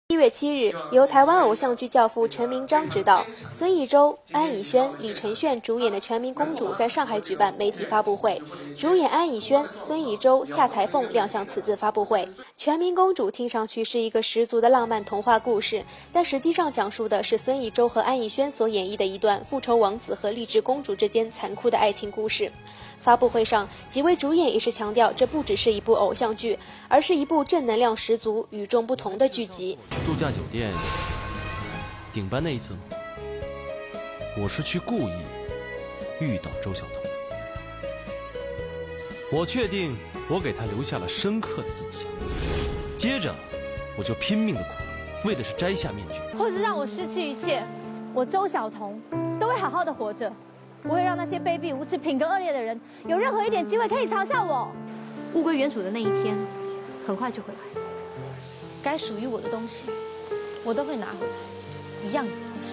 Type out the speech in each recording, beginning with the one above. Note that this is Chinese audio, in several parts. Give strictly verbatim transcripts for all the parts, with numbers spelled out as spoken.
一月七日，由台湾偶像剧教父陈明章执导，孙艺洲、安以轩、李承铉主演的《全民公主》在上海举办媒体发布会，主演安以轩、孙艺洲、夏台凤亮相此次发布会。《全民公主》听上去是一个十足的浪漫童话故事，但实际上讲述的是孙艺洲和安以轩所演绎的一段复仇王子和励志公主之间残酷的爱情故事。发布会上，几位主演也是强调，这不只是一部偶像剧，而是一部正能量十足、与众不同的剧集。 度假酒店顶班那一次吗？我是去故意遇到周晓彤的。我确定我给他留下了深刻的印象。接着，我就拼命的哭，为的是摘下面具， 或是让我失去一切，我周晓彤都会好好的活着。不会让那些卑鄙无耻、品格恶劣的人有任何一点机会可以嘲笑我。物归原主的那一天，很快就会来。该属于我的东西，我都会拿回来，一样也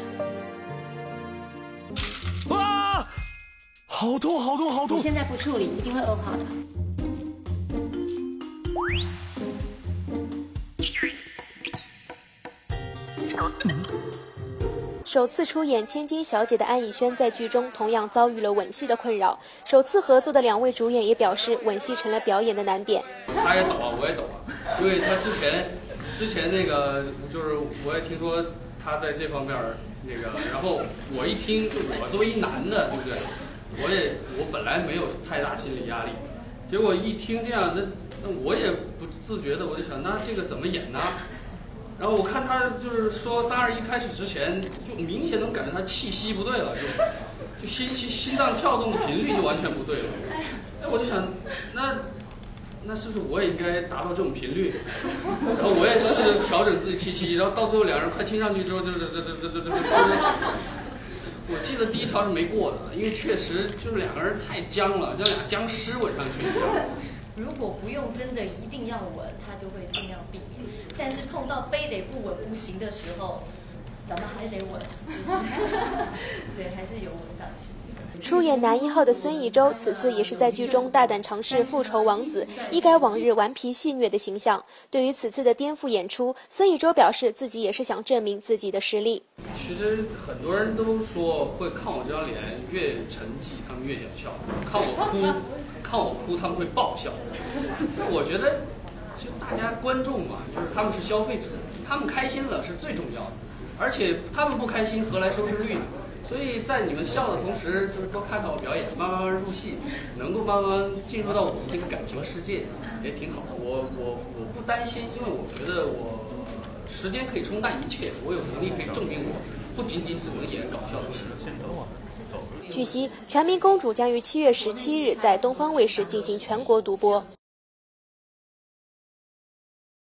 不会少。 啊！好痛，好痛，好痛！ 你现在不处理，一定会恶化的。 首次出演《千金小姐》的安以轩在剧中同样遭遇了吻戏的困扰。首次合作的两位主演也表示，吻戏成了表演的难点。 他也抖啊，我也抖啊，因为他之前之前那个就是我也听说他在这方面那个，然后我一听，我作为一男的，对不对？我也我本来没有太大心理压力，结果一听这样，那那我也不自觉的，我就想，那这个怎么演呢？然后我看他就是说三二一开始之前，就明显能感觉他气息不对了，就就心心心脏跳动的频率就完全不对了。哎，我就想，那那是不是我也应该达到这种频率？然后我也试着调整自己气息，然后到最后两人快亲上去之后，就这这这这这这这，我记得第一条是没过的，因为确实就是两个人太僵了，像俩僵尸吻上去一样。 如果不用真的一定要吻，他就会尽量避免。但是碰到非得不吻不行的时候，咱们还得吻，就是对，还是有吻上去。 出演男一号的孙艺洲，此次也是在剧中大胆尝试复仇王子，一改往日顽皮戏谑的形象。对于此次的颠覆演出，孙艺洲表示自己也是想证明自己的实力。 其实很多人都说会看我这张脸越沉寂，他们越想笑；看我哭，看我哭他们会爆笑。我觉得，就大家观众嘛，就是他们是消费者，他们开心了是最重要的，而且他们不开心何来收视率呢？所以在你们笑的同时，就是多看看我表演，慢慢慢入戏，能够慢慢进入到我们这个感情世界，也挺好的。我我我不担心，因为我觉得我时间可以冲淡一切，我有能力可以证明我不仅仅只能演搞笑的事。 据悉，《全民公主》将于七月十七日在东方卫视进行全国独播。